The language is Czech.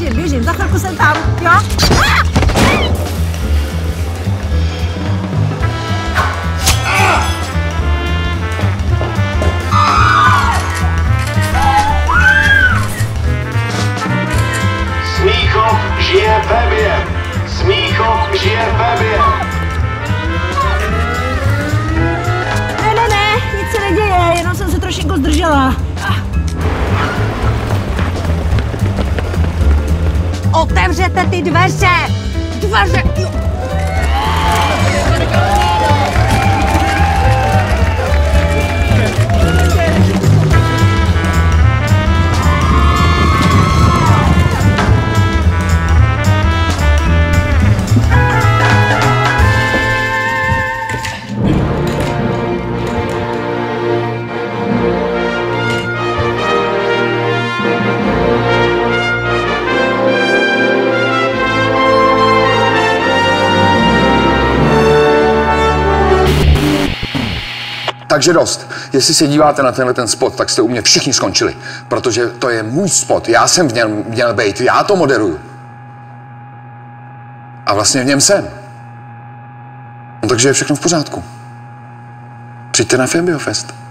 běžím, za chvilku jsem tam, jo? Smíchov žije pevě! Smíchov žije pevě! Ne, nic se neděje, jenom jsem se trošku zdržela. Otevřete ty dveře! Dveře! Jo. Takže dost. Jestli se díváte na tenhle ten spot, tak jste u mě všichni skončili. Protože to je můj spot. Já jsem v něm měl být. Já to moderuju. A vlastně v něm jsem. No, takže je všechno v pořádku. Přijďte na Febiofest.